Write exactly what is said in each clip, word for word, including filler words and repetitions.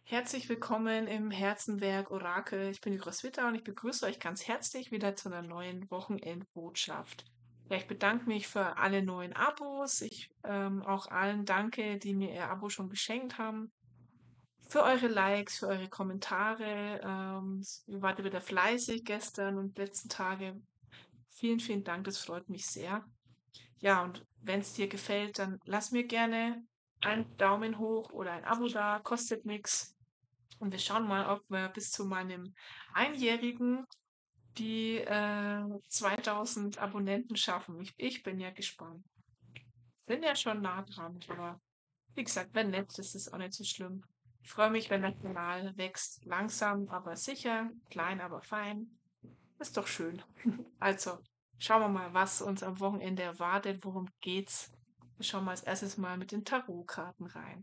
Herzlich willkommen im Herzenwerk Orakel. Ich bin die Roswitha und ich begrüße euch ganz herzlich wieder zu einer neuen Wochenendbotschaft. Ja, ich bedanke mich für alle neuen Abos. Ich ähm, auch allen danke, die mir ihr Abo schon geschenkt haben. Für eure Likes, für eure Kommentare. Ähm, ihr wart wieder fleißig gestern und letzten Tage. Vielen, vielen Dank, das freut mich sehr. Ja, und wenn es dir gefällt, dann lass mir gerne einen Daumen hoch oder ein Abo da, kostet nichts. Und wir schauen mal, ob wir bis zu meinem Einjährigen die äh, zweitausend Abonnenten schaffen. Ich, ich bin ja gespannt. Bin ja schon nah dran, aber wie gesagt, wenn nicht, ist es auch nicht so schlimm. Ich freue mich, wenn der Kanal wächst. Langsam, aber sicher, klein, aber fein. Ist doch schön. Also, schauen wir mal, was uns am Wochenende erwartet. Worum geht's? Wir schauen mal als erstes mal mit den Tarotkarten rein.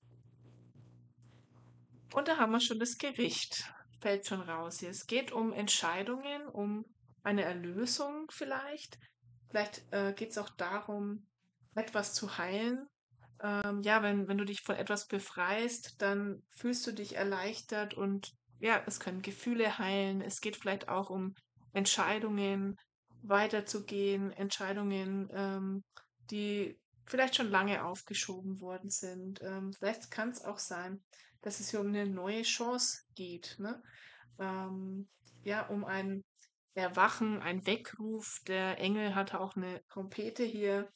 Und da haben wir schon das Gericht. Fällt schon raus hier. Es geht um Entscheidungen, um eine Erlösung vielleicht. Vielleicht äh, geht es auch darum, etwas zu heilen. Ähm, ja, wenn, wenn du dich von etwas befreist, dann fühlst du dich erleichtert und ja, es können Gefühle heilen. Es geht vielleicht auch um Entscheidungen, weiterzugehen, Entscheidungen, ähm, die vielleicht schon lange aufgeschoben worden sind. Ähm, vielleicht kann es auch sein, dass es hier um eine neue Chance geht, ne? Ähm, ja, um ein Erwachen, ein Weckruf. Der Engel hatte auch eine Trompete hier.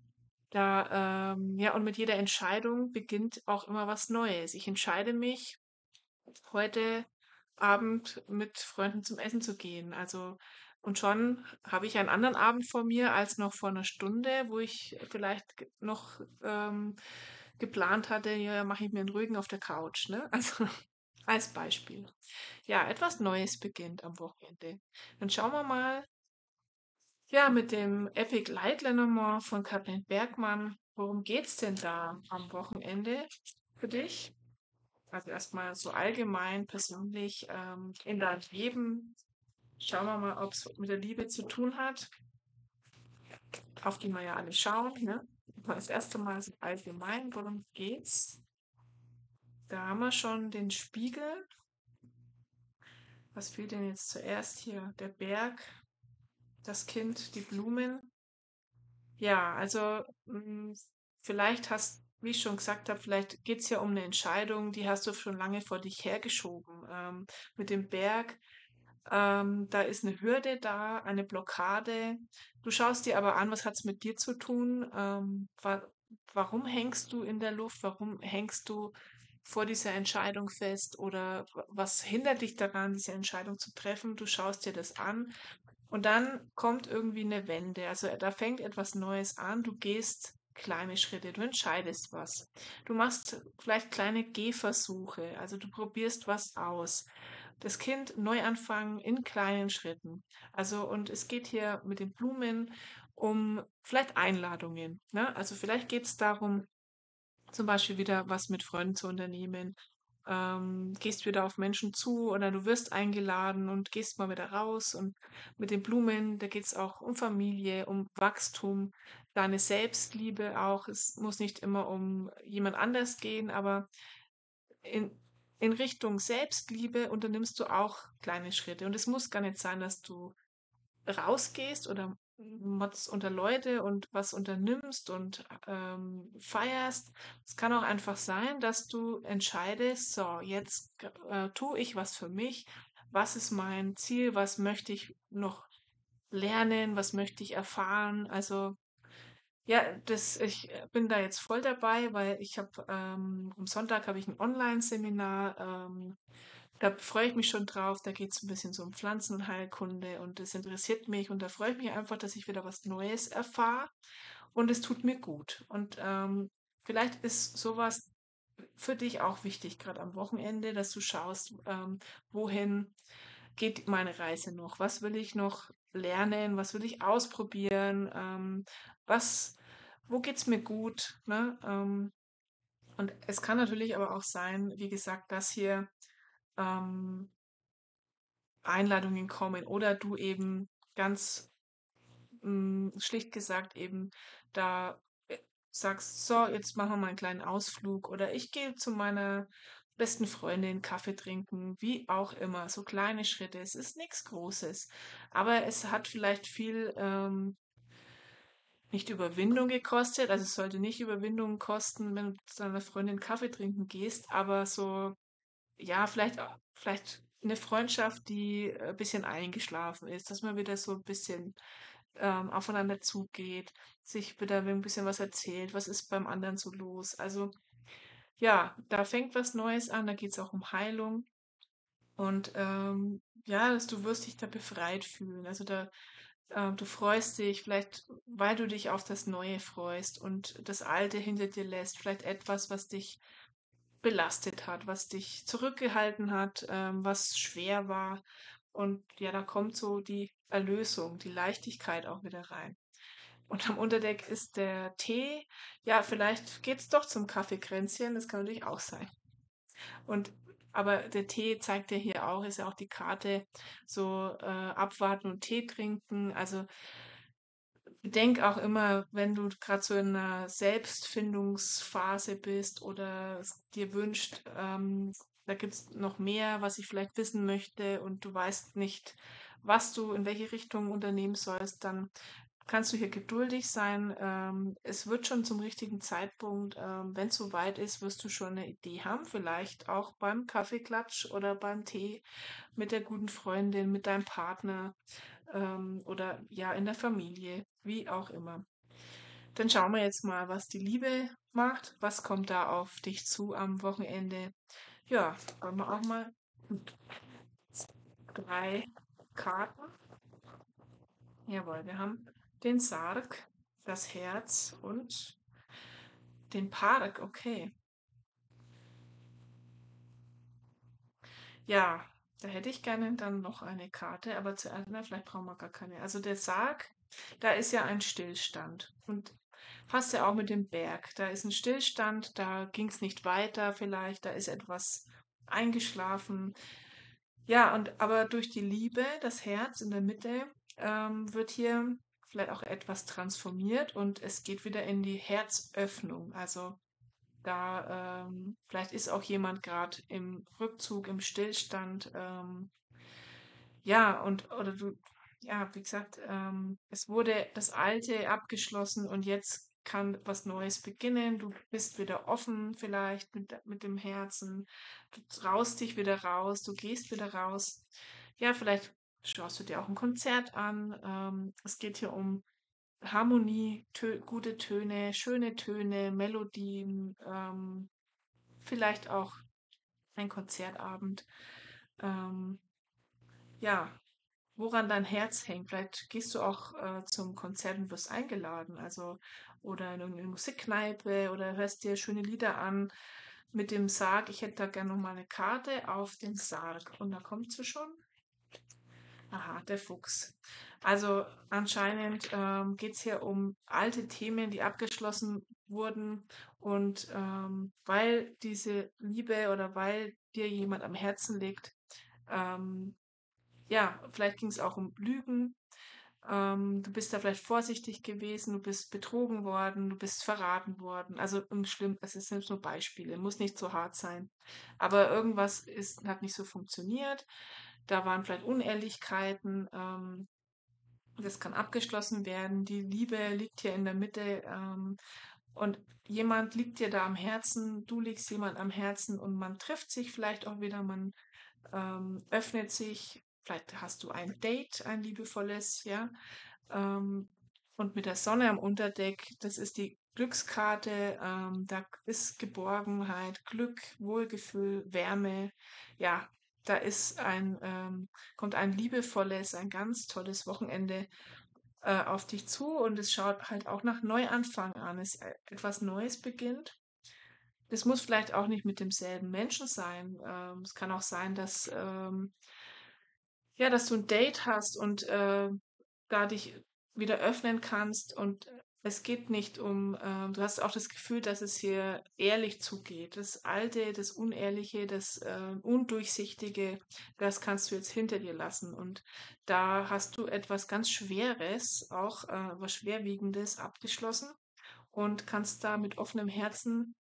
Da, ähm, ja, und mit jeder Entscheidung beginnt auch immer was Neues. Ich entscheide mich, heute Abend mit Freunden zum Essen zu gehen. Also, und schon habe ich einen anderen Abend vor mir als noch vor einer Stunde, wo ich vielleicht ge- noch ähm, geplant hatte, ja, mache ich mir einen ruhigen auf der Couch, ne? Also als Beispiel. Ja, etwas Neues beginnt am Wochenende. Dann schauen wir mal, ja, mit dem Epic Light Lenormand von Kathleen Bergmann. Worum geht's denn da am Wochenende für dich? Also erstmal so allgemein, persönlich ähm, in deinem Leben. Schauen wir mal, ob es mit der Liebe zu tun hat, auf die wir ja alle schauen. Ne? Aber das erste Mal so allgemein, worum geht's? Da haben wir schon den Spiegel. Was fehlt denn jetzt zuerst hier? Der Berg, das Kind, die Blumen. Ja, also mm, vielleicht hast, wie ich schon gesagt habe, vielleicht geht es ja um eine Entscheidung, die hast du schon lange vor dich hergeschoben. Ähm, mit dem Berg, ähm, da ist eine Hürde da, eine Blockade. Du schaust dir aber an, was hat es mit dir zu tun? Ähm, wa warum hängst du in der Luft? Warum hängst du vor dieser Entscheidung fest? Oder wa- was hindert dich daran, diese Entscheidung zu treffen? Du schaust dir das an und dann kommt irgendwie eine Wende. Also da fängt etwas Neues an. Du gehst kleine Schritte, du entscheidest was. Du machst vielleicht kleine Gehversuche, also du probierst was aus. Das Kind neu anfangen in kleinen Schritten. Also und es geht hier mit den Blumen um vielleicht Einladungen. Ne? Also vielleicht geht es darum, zum Beispiel wieder was mit Freunden zu unternehmen. Ähm, gehst wieder auf Menschen zu oder du wirst eingeladen und gehst mal wieder raus. Und mit den Blumen, da geht es auch um Familie, um Wachstum, deine Selbstliebe auch. Es muss nicht immer um jemand anders gehen, aber in, in Richtung Selbstliebe unternimmst du auch kleine Schritte. Und es muss gar nicht sein, dass du rausgehst oder motzt unter Leute und was unternimmst und ähm, feierst. Es kann auch einfach sein, dass du entscheidest, so, jetzt äh, tue ich was für mich. Was ist mein Ziel? Was möchte ich noch lernen? Was möchte ich erfahren? Also, ja, das, ich äh, bin da jetzt voll dabei, weil ich habe ähm, am Sonntag habe ich ein Online-Seminar, ähm, da freue ich mich schon drauf. Da geht es ein bisschen so um Pflanzenheilkunde und das interessiert mich und da freue ich mich einfach, dass ich wieder was Neues erfahre und es tut mir gut. Und ähm, vielleicht ist sowas für dich auch wichtig, gerade am Wochenende, dass du schaust, ähm, wohin geht meine Reise noch? Was will ich noch lernen? Was will ich ausprobieren? Ähm, was, wo geht's mir gut? Ne? Ähm, und es kann natürlich aber auch sein, wie gesagt, dass hier ähm, Einladungen kommen oder du eben ganz mm, schlicht gesagt eben da äh, sagst, so, jetzt machen wir mal einen kleinen Ausflug oder ich gehe zu meiner besten Freundin Kaffee trinken, wie auch immer, so kleine Schritte. Es ist nichts Großes, aber es hat vielleicht viel ähm, nicht Überwindung gekostet. Also es sollte nicht Überwindung kosten, wenn du zu deiner Freundin Kaffee trinken gehst, aber so, ja, vielleicht, au- vielleicht eine Freundschaft, die ein bisschen eingeschlafen ist, dass man wieder so ein bisschen ähm, aufeinander zugeht, sich wieder ein bisschen was erzählt, was ist beim anderen so los. Also ja, da fängt was Neues an, da geht es auch um Heilung und ähm, ja, dass du wirst dich da befreit fühlen. Also da ähm, du freust dich vielleicht, weil du dich auf das Neue freust und das Alte hinter dir lässt, vielleicht etwas, was dich belastet hat, was dich zurückgehalten hat, ähm, was schwer war. Und ja, da kommt so die Erlösung, die Leichtigkeit auch wieder rein. Und am Unterdeck ist der Tee. Ja, vielleicht geht's doch zum Kaffeekränzchen, das kann natürlich auch sein. Und aber der Tee zeigt ja hier auch, ist ja auch die Karte, so äh, abwarten und Tee trinken. Also bedenk auch immer, wenn du gerade so in einer Selbstfindungsphase bist oder es dir wünscht, ähm, da gibt es noch mehr, was ich vielleicht wissen möchte und du weißt nicht, was du in welche Richtung unternehmen sollst, dann kannst du hier geduldig sein. Ähm, es wird schon zum richtigen Zeitpunkt, ähm, wenn es soweit ist, wirst du schon eine Idee haben, vielleicht auch beim Kaffeeklatsch oder beim Tee mit der guten Freundin, mit deinem Partner ähm, oder ja in der Familie, wie auch immer. Dann schauen wir jetzt mal, was die Liebe macht. Was kommt da auf dich zu am Wochenende? Ja, wollen wir auch mal drei Karten. Jawohl, wir haben den Sarg, das Herz und den Park. Okay. Ja, da hätte ich gerne dann noch eine Karte, aber zuerst, na, vielleicht brauchen wir gar keine. Also der Sarg, da ist ja ein Stillstand. Und passt ja auch mit dem Berg. Da ist ein Stillstand, da ging es nicht weiter vielleicht, da ist etwas eingeschlafen. Ja, und aber durch die Liebe, das Herz in der Mitte, ähm, wird hier vielleicht auch etwas transformiert und es geht wieder in die Herzöffnung. Also da ähm, vielleicht ist auch jemand gerade im Rückzug, im Stillstand. Ähm, ja, und oder du, ja, wie gesagt, ähm, es wurde das Alte abgeschlossen und jetzt kann was Neues beginnen. Du bist wieder offen vielleicht mit, de- mit dem Herzen. Du traust dich wieder raus, du gehst wieder raus. Ja, vielleicht schaust du dir auch ein Konzert an. Ähm, es geht hier um Harmonie, tö gute Töne, schöne Töne, Melodien, ähm, vielleicht auch ein Konzertabend. Ähm, ja, woran dein Herz hängt. Vielleicht gehst du auch äh, zum Konzert und wirst eingeladen, also oder in eine Musikkneipe oder hörst dir schöne Lieder an mit dem Sarg. Ich hätte da gerne noch mal eine Karte auf den Sarg. Und da kommt sie schon. Aha, der Fuchs. Also anscheinend ähm, geht es hier um alte Themen, die abgeschlossen wurden. Und ähm, weil diese Liebe oder weil dir jemand am Herzen liegt, ähm, ja, vielleicht ging es auch um Lügen. Ähm, du bist da vielleicht vorsichtig gewesen, du bist betrogen worden, du bist verraten worden. Also im Schlimm, es sind nur Beispiele, muss nicht so hart sein. Aber irgendwas ist, hat nicht so funktioniert. Da waren vielleicht Unehrlichkeiten. Ähm, das kann abgeschlossen werden. Die Liebe liegt hier in der Mitte. Ähm, und jemand liegt dir da am Herzen, du liegst jemand am Herzen und man trifft sich vielleicht auch wieder, man ähm, öffnet sich, vielleicht hast du ein Date, ein liebevolles, ja. Ähm, und mit der Sonne am Unterdeck, das ist die Glückskarte, ähm, da ist Geborgenheit, Glück, Wohlgefühl, Wärme, ja. Da ist ein, ähm, kommt ein liebevolles, ein ganz tolles Wochenende äh, auf dich zu und es schaut halt auch nach Neuanfang an. Es äh, etwas Neues beginnt. Das muss vielleicht auch nicht mit demselben Menschen sein. Ähm, es kann auch sein, dass, ähm, ja, dass du ein Date hast und äh, da dich wieder öffnen kannst und es geht nicht um, ähm, du hast auch das Gefühl, dass es hier ehrlich zugeht. Das Alte, das Unehrliche, das äh, Undurchsichtige, das kannst du jetzt hinter dir lassen. Und da hast du etwas ganz Schweres, auch äh, was Schwerwiegendes abgeschlossen und kannst da mit offenem Herzen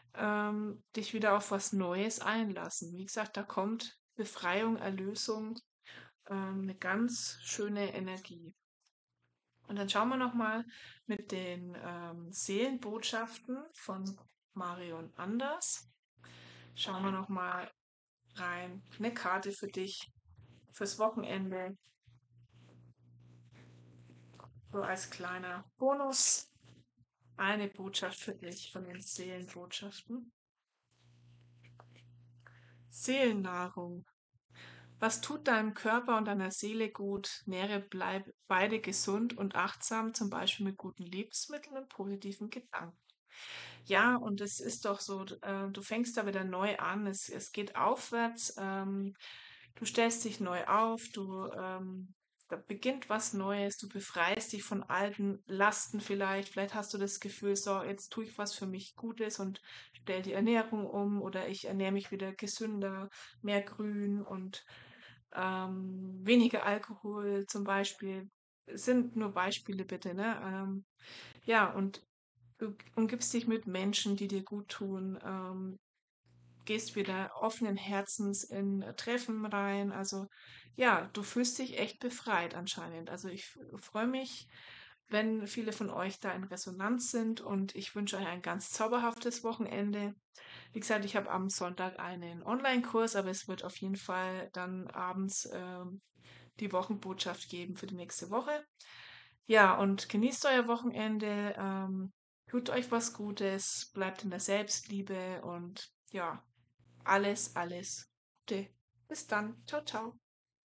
ähm, dich wieder auf was Neues einlassen. Wie gesagt, da kommt Befreiung, Erlösung, ähm, eine ganz schöne Energie. Und dann schauen wir nochmal mit den ähm, Seelenbotschaften von Marion Anders. Schauen wir nochmal rein. Eine Karte für dich fürs Wochenende. So als kleiner Bonus. Eine Botschaft für dich von den Seelenbotschaften. Seelennahrung. Was tut deinem Körper und deiner Seele gut? Nähre bleib beide gesund und achtsam, zum Beispiel mit guten Lebensmitteln und positiven Gedanken. Ja, und es ist doch so, d- äh, du fängst da wieder neu an, es, es geht aufwärts, ähm, du stellst dich neu auf, du, ähm, da beginnt was Neues, du befreist dich von alten Lasten vielleicht, vielleicht hast du das Gefühl, so, jetzt tue ich was für mich Gutes und stell die Ernährung um oder ich ernähre mich wieder gesünder, mehr Grün und ähm, weniger Alkohol zum Beispiel. Es sind nur Beispiele bitte, ne? Ähm, ja, und du umgibst dich mit Menschen, die dir gut tun, ähm, gehst wieder offenen Herzens in äh, Treffen rein. Also ja, du fühlst dich echt befreit anscheinend. Also ich freue mich, wenn viele von euch da in Resonanz sind und ich wünsche euch ein ganz zauberhaftes Wochenende. Wie gesagt, ich habe am Sonntag einen Online-Kurs, aber es wird auf jeden Fall dann abends ähm, die Wochenbotschaft geben für die nächste Woche. Ja, und genießt euer Wochenende, ähm, tut euch was Gutes, bleibt in der Selbstliebe und ja, alles, alles Gute. Bis dann. Ciao, ciao.